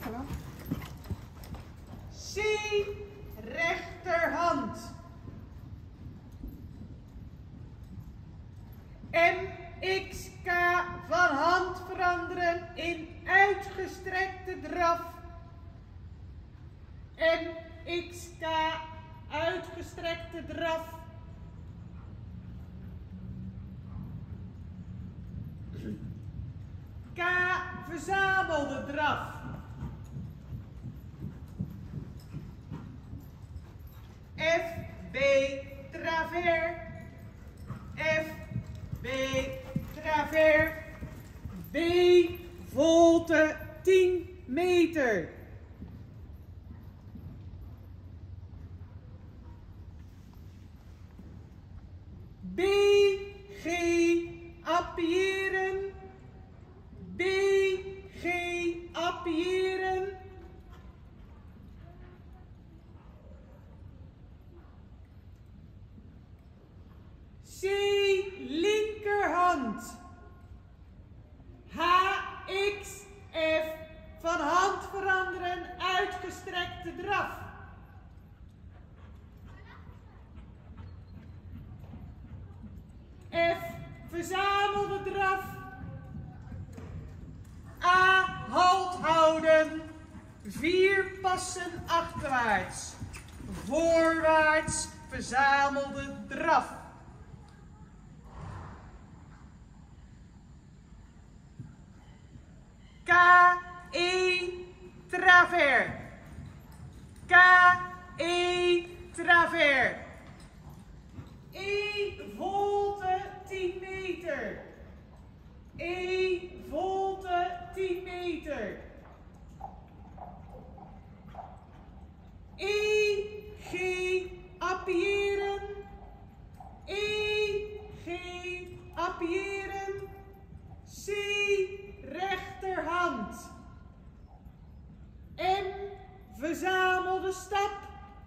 achterhand. C, rechterhand. MXK van hand veranderen in uitgestrekte draf. MXK, uitgestrekte draf. K, verzamelde draf. F, B, travers. F, B, travers. B, volte 10 meter. B, G, appiëren. B, G, appiëren. C, linkerhand. H, X, F, van hand veranderen, uitgestrekte draf. F, verzamelde draf. A, halt houden. 4 passen achterwaarts. Voorwaarts, verzamelde draf. K, E, travers. K, E, travers. E, volte 10 meter. E, volte 10 meter. E, G, appiëren. E, G, appiëren. C, rechterhand. M, verzamelde stap.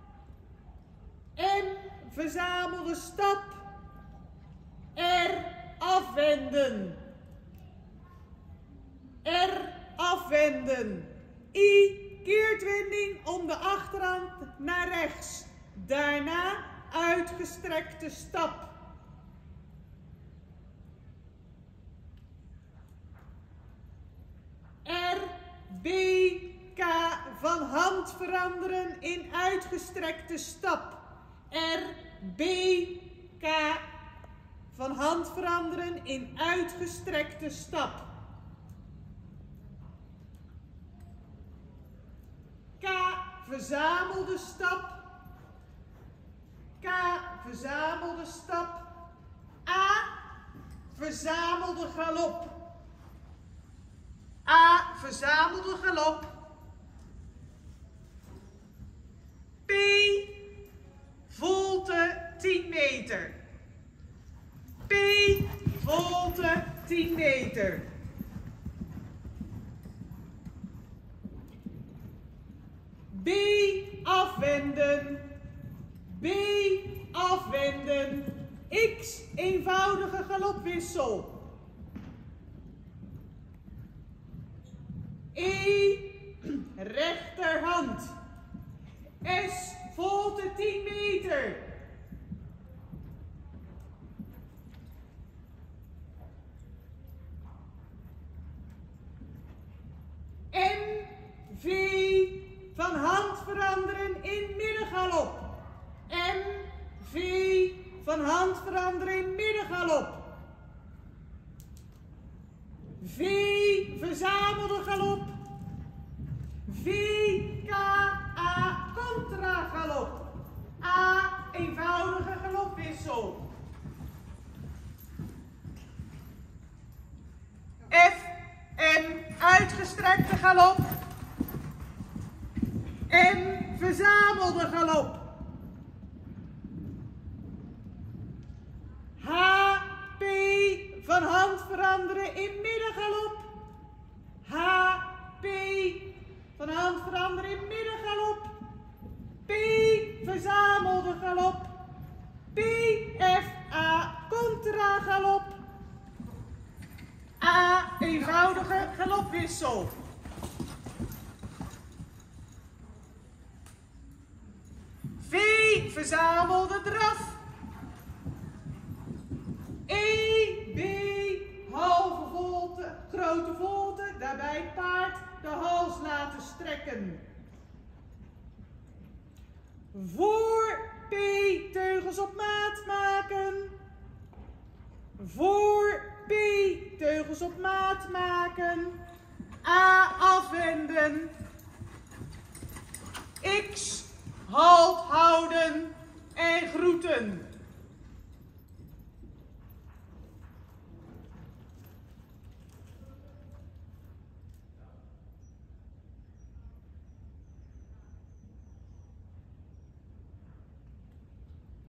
M, verzamelde stap. R, afwenden. R, afwenden. I, keertwending om de achterhand naar rechts. Daarna uitgestrekte stap. R, B, K, van hand veranderen in uitgestrekte stap. R, B, K, van hand veranderen in uitgestrekte stap. K, verzamelde stap. K, verzamelde stap. A, verzamelde galop. A, verzamelde galop. P, volte 10 meter. P, volte 10 meter. B, afwenden. B, afwenden. X, eenvoudige galopwissel. E, rechterhand. S, volte 10 meter. M, V, van hand veranderen in middengalop. M, V, van hand veranderen in middengalop. V, verzamelde galop. V, K, A, contragalop. A, eenvoudige galopwissel. F, M, uitgestrekte galop. M, verzamelde galop. H, P, van hand veranderen in middengalop. H, P, van hand veranderen in middengalop. P, verzamelde galop. P, F, A, contragalop. A, eenvoudige galopwissel. verzamel de draf. E, B, halve volte, grote volte, daarbij het paard de hals laten strekken. Voor P, teugels op maat maken. Voor P, teugels op maat maken. A, afwenden. X, halt houden en groeten.